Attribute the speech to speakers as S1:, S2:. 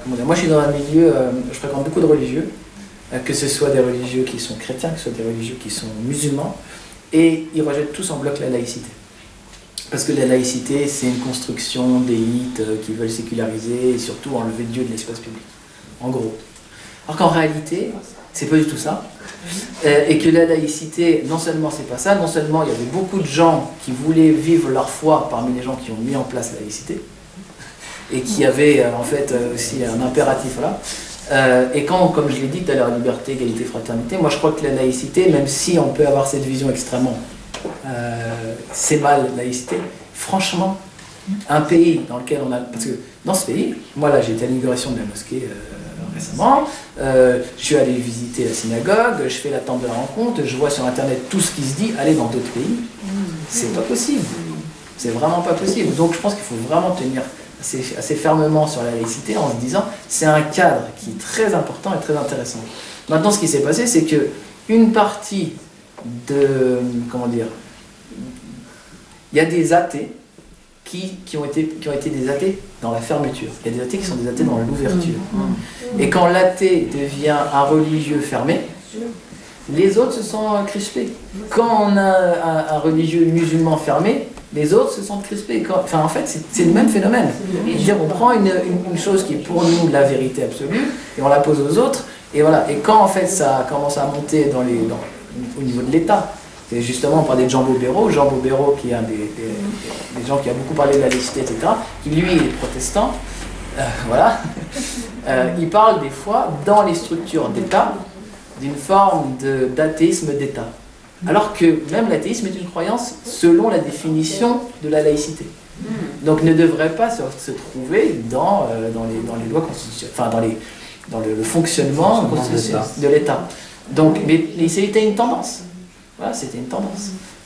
S1: comment dire, moi je suis dans un milieu, je fréquente beaucoup de religieux, que ce soit des religieux qui sont chrétiens, que ce soit des religieux qui sont musulmans, et ils rejettent tous en bloc la laïcité. Parce que la laïcité, c'est une construction d'élites qui veulent séculariser et surtout enlever Dieu de l'espace public, en gros. Alors qu'en réalité, c'est pas du tout ça. Et que la laïcité, non seulement c'est pas ça, non seulement il y avait beaucoup de gens qui voulaient vivre leur foi parmi les gens qui ont mis en place la laïcité, et qui avaient en fait aussi un impératif là. Et quand, comme je l'ai dit tout à l'heure, liberté, égalité, fraternité, moi je crois que la laïcité, même si on peut avoir cette vision extrêmement c'est mal, laïcité, franchement, un pays dans lequel on a... Parce que dans ce pays, moi là j'ai été à l'inauguration de la mosquée récemment, je suis allé visiter la synagogue, je fais la tente de la rencontre, je vois sur internet tout ce qui se dit, aller dans d'autres pays, c'est pas possible, c'est vraiment pas possible. Donc je pense qu'il faut vraiment tenir assez fermement sur la laïcité en se disant c'est un cadre qui est très important et très intéressant. Maintenant ce qui s'est passé c'est que une partie de, comment dire, il y a des athées qui ont été des athées dans la fermeture. Il y a des athées qui sont des athées dans l'ouverture. Et quand l'athée devient un religieux fermé, les autres se sont crispés. Quand on a un religieux musulman fermé, les autres se sentent crispés. Enfin, en fait, c'est le même phénomène. C'est-à-dire, on prend une chose qui est pour nous la vérité absolue et on la pose aux autres. Et voilà. Et quand en fait ça commence à monter au niveau de l'État, c'est justement, on parlait de Jean Bobéro, qui est un des gens qui a beaucoup parlé de la laïcité, etc., qui lui est protestant, voilà, il parle des fois, dans les structures d'État, d'une forme d'athéisme d'État. Alors que même l'athéisme est une croyance selon la définition de la laïcité. Donc ne devrait pas se trouver dans les lois constitutionnelles, enfin dans le fonctionnement de l'État. Donc, mais c'était une tendance. Voilà, c'était une tendance.